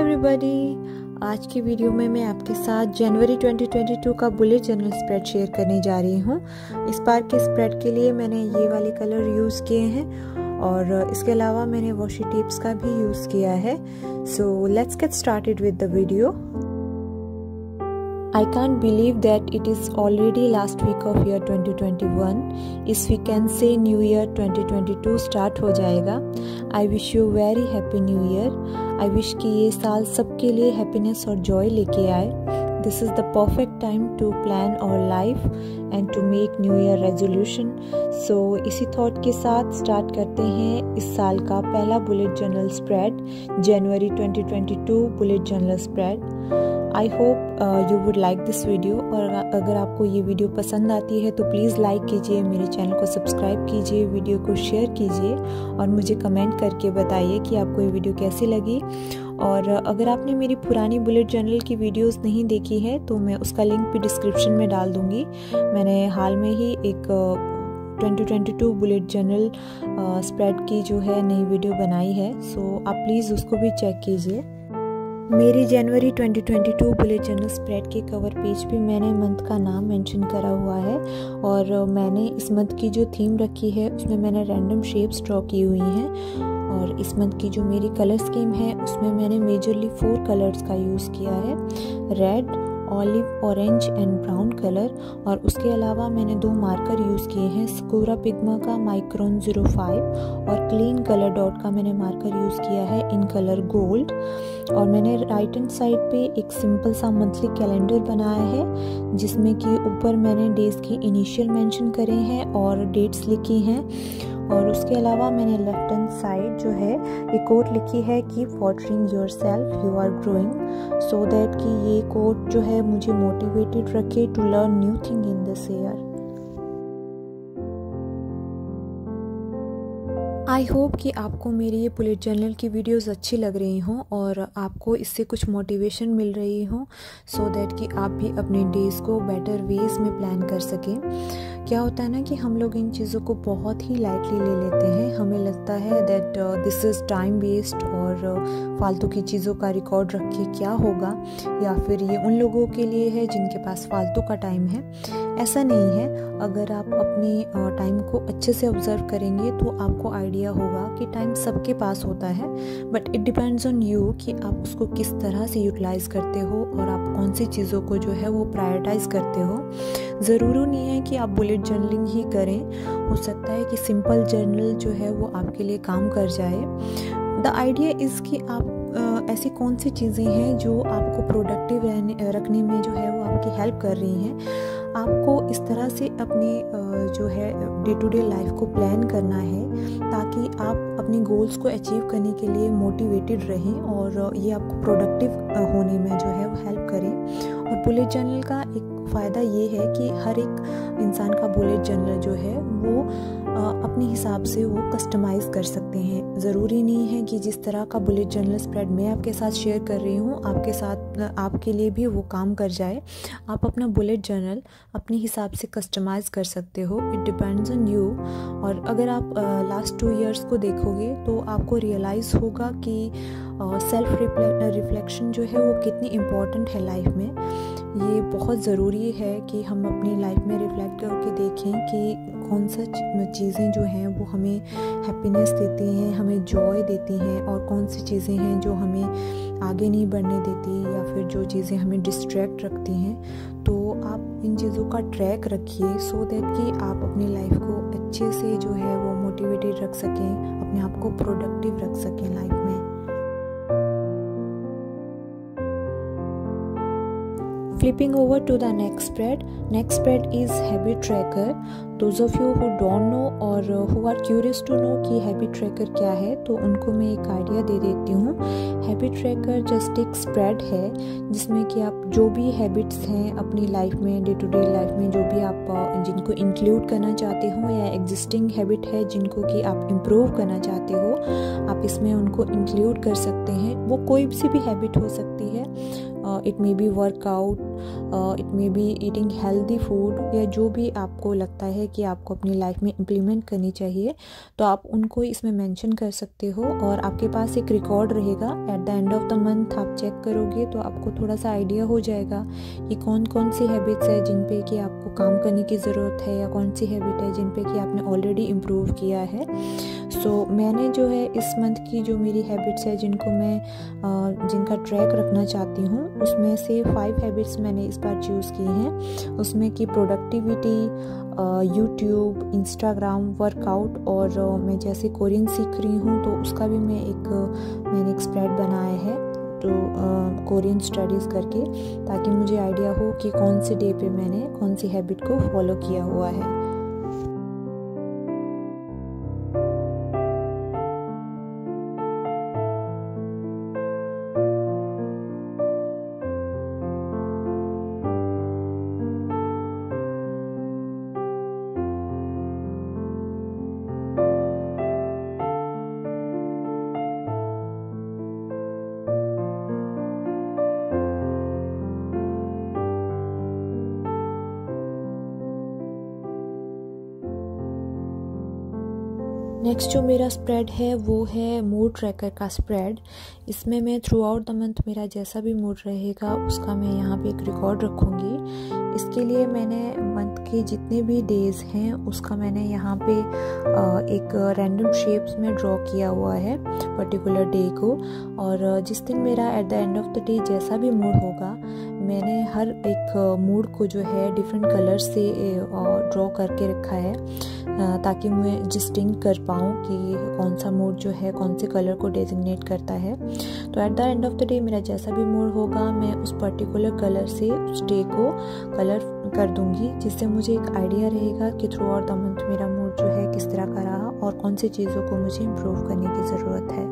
Everybody, आज की video में मैं आपके साथ जनवरी 2022 का बुलेट जर्नल स्प्रेड शेयर करने जा रही हूँ। इस बार के स्प्रेड के लिए मैंने ये वाले कलर यूज़ किए हैं और इसके अलावा मैंने वॉशी टेप्स का भी यूज़ किया है। So let's get started with the video. I can't believe that it is already last week of year 2021. If we can say New Year 2022 start हो जाएगा। I wish you very happy New Year. I wish कि ये साल सबके लिए happiness और joy लेके आए। This is the perfect time to plan our life and to make New Year resolution. So इसी thought के साथ start करते हैं इस साल का पहला बुलेट जर्नल स्प्रेड, जनवरी 2022 bullet journal spread. I hope you would like this video और अगर आपको ये वीडियो पसंद आती है तो प्लीज़ लाइक कीजिए, मेरे चैनल को सब्सक्राइब कीजिए, वीडियो को शेयर कीजिए और मुझे कमेंट करके बताइए कि आपको ये वीडियो कैसी लगी। और अगर आपने मेरी पुरानी बुलेट जर्नल की वीडियोस नहीं देखी है तो मैं उसका लिंक भी डिस्क्रिप्शन में डाल दूँगी। मैंने हाल में ही एक 2022 बुलेट जर्नल स्प्रेड की जो है नई वीडियो बनाई है, सो आप प्लीज़ उसको भी चेक कीजिए। मेरी जनवरी 2022 बुलेट जर्नल स्प्रेड के कवर पेज पे मैंने मंथ का नाम मेंशन करा हुआ है और मैंने इस मंथ की जो थीम रखी है उसमें मैंने रैंडम शेप्स ड्रॉ की हुई हैं और इस मंथ की जो मेरी कलर स्कीम है उसमें मैंने मेजरली 4 कलर्स का यूज़ किया है, red, olive, orange and brown colour. और उसके अलावा मैंने 2 मार्कर यूज़ किए हैं, स्कूरा पिग्मा का माइक्रोन 05 और क्लीन कलर डॉट का मैंने मार्कर यूज़ किया है इन कलर गोल्ड। और मैंने राइट हैंड साइड पे एक सिंपल सा मंथली कैलेंडर बनाया है जिसमें कि ऊपर मैंने डेज की इनिशियल मेंशन करे हैं और डेट्स लिखी हैं। और उसके अलावा मैंने लेफ्ट हैंड साइड जो है ये कोट लिखी है कि watering yourself you are growing, so that कि ये कोट जो है मुझे मोटिवेटेड रखे to learn new thing in this year. I hope कि आपको मेरी ये बुलेट जर्नल की वीडियोस अच्छी लग रही हों और आपको इससे कुछ मोटिवेशन मिल रही हो, सो दैट कि आप भी अपने डेज़ को बेटर वेज में प्लान कर सकें। क्या होता है ना कि हम लोग इन चीज़ों को बहुत ही लाइटली ले लेते हैं, हमें लगता है that this is time waste और फालतू की चीज़ों का रिकॉर्ड रख के क्या होगा, या फिर ये उन लोगों के लिए है जिनके पास फालतू का टाइम है। ऐसा नहीं है, अगर आप अपने टाइम को अच्छे से ऑब्जर्व करेंगे तो आपको आइडिया होगा कि टाइम सबके पास होता है, but it depends on you कि आप उसको किस तरह से यूटिलाइज करते हो और आप कौन सी चीज़ों को जो है वो प्रायोरिटाइज करते हो। ज़रूरी नहीं है कि आप बुलेट जर्नलिंग ही करें, हो सकता है कि सिंपल जर्नल जो है वो आपके लिए काम कर जाए। द आइडिया इज़ कि आप ऐसी कौन सी चीज़ें हैं जो आपको प्रोडक्टिव रखने में जो है वो आपकी हेल्प कर रही हैं। आपको इस तरह से अपने जो है डे टू डे लाइफ को प्लान करना है ताकि आप अपने गोल्स को अचीव करने के लिए मोटिवेटेड रहें और ये आपको प्रोडक्टिव होने में जो है वो हेल्प करें। और बुलेट जर्नल का एक फ़ायदा ये है कि हर एक इंसान का बुलेट जर्नल जो है वो अपने हिसाब से वो कस्टमाइज़ कर सकते हैं। ज़रूरी नहीं है कि जिस तरह का बुलेट जर्नल स्प्रेड मैं आपके साथ शेयर कर रही हूँ आपके साथ आपके लिए भी वो काम कर जाए। आप अपना बुलेट जर्नल अपने हिसाब से कस्टमाइज़ कर सकते हो, इट डिपेंड्स ऑन यू। और अगर आप लास्ट 2 इयर्स को देखोगे तो आपको रियलाइज़ होगा कि सेल्फ रिफ्लेक्शन जो है वो कितनी इम्पॉर्टेंट है लाइफ में। ये बहुत ज़रूरी है कि हम अपनी लाइफ में रिफ्लेक्ट करके देखें कि कौन सा चीज़ें जो हैं वो हमें हैप्पीनेस देती हैं, हमें जॉय देती हैं, और कौन सी चीज़ें हैं जो हमें आगे नहीं बढ़ने देती या फिर जो चीज़ें हमें डिस्ट्रैक्ट रखती हैं। तो आप इन चीज़ों का ट्रैक रखिए सो दैट कि आप अपनी लाइफ को अच्छे से जो है वो मोटिवेटेड रख सकें, अपने आप को प्रोडक्टिव रख सकें लाइफ में। Flipping over to the next spread. Next spread is habit tracker. Those of you who don't know और who are curious to know कि habit tracker क्या है तो उनको मैं एक आइडिया दे देती हूँ। Habit tracker जस्ट एक स्प्रेड है जिसमें कि आप जो भी हैबिट्स हैं अपनी लाइफ में, डे टू डे लाइफ में जो भी आप जिनको इंक्लूड करना चाहते हो या एग्जिस्टिंग हैबिट है जिनको कि आप इम्प्रूव करना चाहते हो, आप इसमें उनको इंक्लूड कर सकते हैं। वो कोई सी भी हैबिट हो सकती है it may be workout, it may be eating healthy food, या जो भी आपको लगता है कि आपको अपनी लाइफ में इम्प्लीमेंट करनी चाहिए, तो आप उनको इसमें मेंशन कर सकते हो। और आपके पास एक रिकॉर्ड रहेगा, at the end of the month आप चेक करोगे तो आपको थोड़ा सा आइडिया हो जाएगा कि कौन कौन सी हैबिट्स है जिन पे कि आपको काम करने की ज़रूरत है, या कौन सी हैबिट है जिन पे कि आपने ऑलरेडी इम्प्रूव किया है। सो मैंने जो है इस मंथ की जो मेरी हैबिट्स है जिनको मैं जिनका ट्रैक रखना चाहती हूँ, उसमें से 5 हैबिट्स मैंने इस बार चूज़ की हैं। उसमें कि प्रोडक्टिविटी, यूट्यूब, इंस्टाग्राम, वर्कआउट, और मैं जैसे कोरियन सीख रही हूँ तो उसका भी मैंने एक स्प्रेड बनाया है, तो कोरियन स्टडीज़ करके, ताकि मुझे आइडिया हो कि कौन से डे पे मैंने कौन सी हैबिट को फॉलो किया हुआ है। नेक्स्ट जो मेरा स्प्रेड है वो है मूड ट्रैकर का स्प्रेड। इसमें मैं थ्रू आउट द मंथ मेरा जैसा भी मूड रहेगा उसका मैं यहाँ पे एक रिकॉर्ड रखूँगी। इसके लिए मैंने मंथ के जितने भी डेज़ हैं उसका मैंने यहाँ पे एक रैंडम शेप्स में ड्रॉ किया हुआ है पर्टिकुलर डे को, और जिस दिन मेरा at the end of the day जैसा भी मूड होगा, मैंने हर एक मूड को जो है डिफरेंट कलर से ड्रॉ करके रखा है, ताकि मैं डिस्टिंक्ट कर पाऊँ कि कौन सा मूड जो है कौन से कलर को डेजिग्नेट करता है। तो at the end of the day मेरा जैसा भी मूड होगा, मैं उस पर्टिकुलर कलर से उस डे को कलर कर दूंगी, जिससे मुझे एक आइडिया रहेगा कि थ्रू आउट द मंथ मेरा मूड जो है किस तरह का रहा और कौन सी चीज़ों को मुझे इम्प्रूव करने की ज़रूरत है।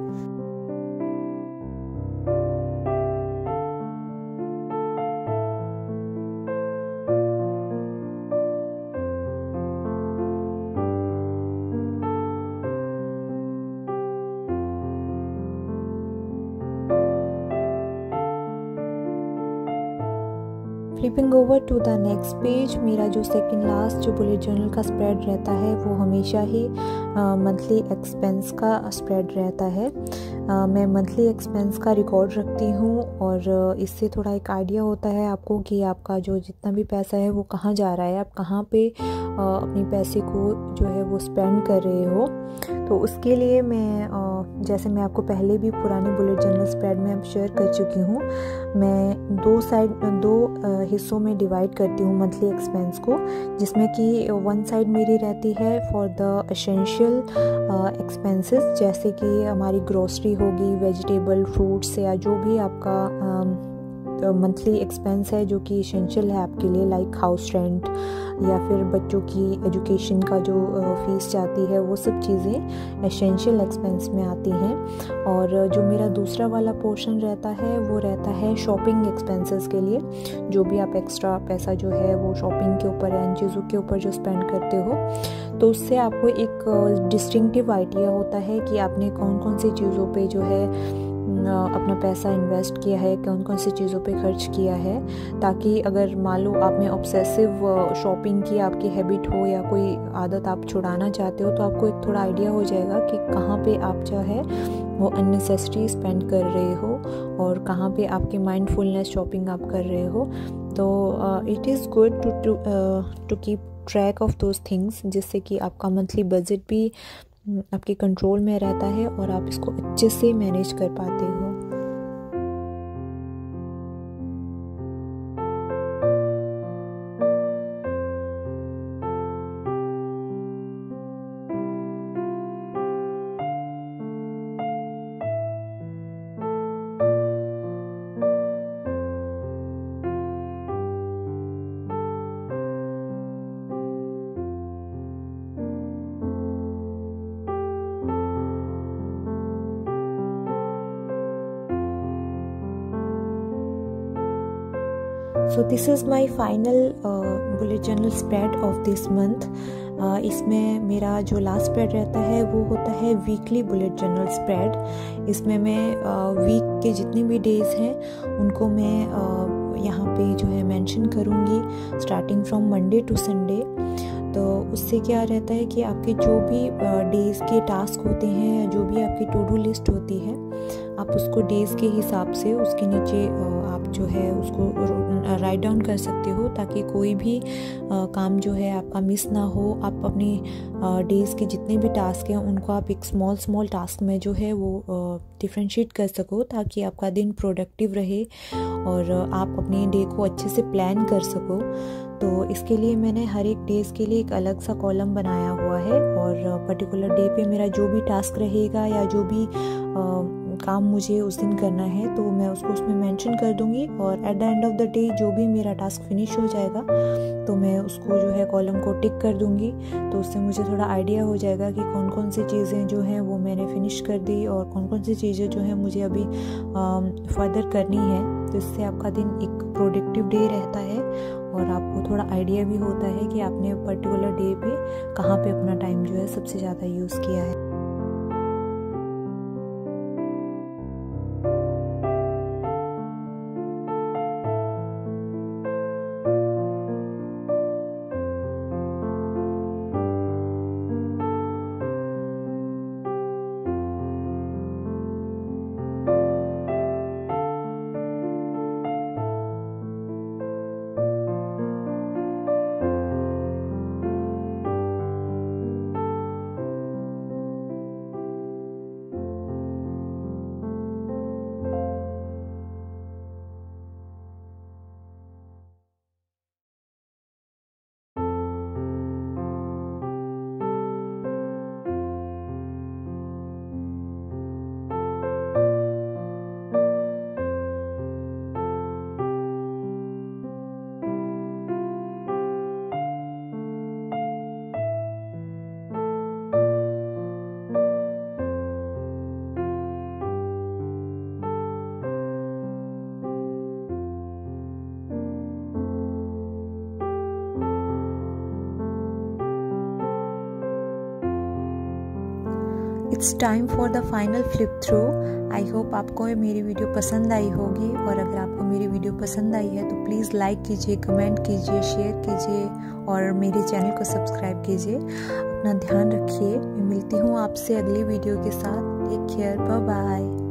Flipping over to the next page, मेरा जो सेकंड लास्ट जो बुलेट जर्नल का स्प्रेड रहता है वो हमेशा ही मंथली एक्सपेंस का स्प्रेड रहता है। मैं मंथली एक्सपेंस का रिकॉर्ड रखती हूँ, और इससे थोड़ा एक आइडिया होता है आपको कि आपका जो जितना भी पैसा है वो कहाँ जा रहा है, आप कहाँ पे अपने पैसे को जो है वो स्पेंड कर रहे हो। तो उसके लिए मैं जैसे मैं आपको पहले भी पुराने बुलेट जर्नल स्प्रेड में शेयर कर चुकी हूँ, मैं दो हिस्सों में डिवाइड करती हूँ मंथली एक्सपेंस को, जिसमें कि वन साइड मेरी रहती है फॉर द एसेंशियल एक्सपेंसेस, जैसे कि हमारी ग्रोसरी होगी, वेजिटेबल, फ्रूट्स, या जो भी आपका मंथली एक्सपेंस है जो कि एसेंशियल है आपके लिए, लाइक हाउस रेंट या फिर बच्चों की एजुकेशन का जो फीस जाती है, वो सब चीज़ें एसेंशियल एक्सपेंस में आती हैं। और जो मेरा दूसरा वाला पोर्शन रहता है वो रहता है शॉपिंग एक्सपेंसेस के लिए, जो भी आप एक्स्ट्रा पैसा जो है वो शॉपिंग के ऊपर या इन चीज़ों के ऊपर जो स्पेंड करते हो, तो उससे आपको एक डिस्टिंक्टिव आइडिया होता है कि आपने कौन कौन सी चीज़ों पे जो है अपना पैसा इन्वेस्ट किया है, कौन कौन सी चीज़ों पे खर्च किया है, ताकि अगर मान लो आप में ऑब्सेसिव शॉपिंग की आपकी हैबिट हो या कोई आदत आप छुड़ाना चाहते हो, तो आपको एक थोड़ा आइडिया हो जाएगा कि कहाँ पे आप जो है वो अननेसेसरी स्पेंड कर रहे हो और कहाँ पे आपकी माइंडफुलनेस शॉपिंग आप कर रहे हो। तो it is good to keep track of those things, जिससे कि आपका मंथली बजट भी आपके कंट्रोल में रहता है और आप इसको अच्छे से मैनेज कर पाते हो। So this is my final bullet journal spread of this month. इसमें मेरा जो लास्ट स्प्रेड रहता है वो होता है वीकली बुलेट जर्नल स्प्रेड। इसमें मैं वीक के जितने भी डेज़ हैं उनको मैं यहाँ पे जो है मेंशन करूँगी, starting from Monday to Sunday. तो उससे क्या रहता है कि आपके जो भी डेज़ के टास्क होते हैं या जो भी आपकी टू डू लिस्ट होती है, आप उसको डेज़ के हिसाब से उसके नीचे आप जो है उसको राइट डाउन कर सकते हो, ताकि कोई भी काम जो है आपका मिस ना हो। आप अपने डेज़ के जितने भी टास्क हैं उनको आप एक स्मॉल टास्क में जो है वो डिफ्रेंशिएट कर सको, ताकि आपका दिन प्रोडक्टिव रहे और आप अपने डे को अच्छे से प्लान कर सको। तो इसके लिए मैंने हर एक डेज़ के लिए एक अलग सा कॉलम बनाया हुआ है, और पर्टिकुलर डे पे मेरा जो भी टास्क रहेगा या जो भी काम मुझे उस दिन करना है तो मैं उसको उसमें मेंशन कर दूंगी, और at the end of the day जो भी मेरा टास्क फिनिश हो जाएगा तो मैं उसको जो है कॉलम को टिक कर दूंगी। तो उससे मुझे थोड़ा आइडिया हो जाएगा कि कौन कौन सी चीज़ें जो हैं वो मैंने फिनिश कर दी और कौन कौन सी चीज़ें जो हैं मुझे अभी फर्दर करनी है। तो इससे आपका दिन एक प्रोडक्टिव डे रहता है और आपको थोड़ा आइडिया भी होता है कि आपने पर्टिकुलर डे पे कहाँ पे अपना टाइम जो है सबसे ज़्यादा यूज़ किया है। It's time for the final flip through. आई होप आपको मेरी वीडियो पसंद आई होगी, और अगर आपको मेरी वीडियो पसंद आई है तो प्लीज़ लाइक कीजिए, कमेंट कीजिए, शेयर कीजिए और मेरे चैनल को सब्सक्राइब कीजिए। अपना ध्यान रखिए। मैं मिलती हूँ आपसे अगली वीडियो के साथ। Take care, bye bye.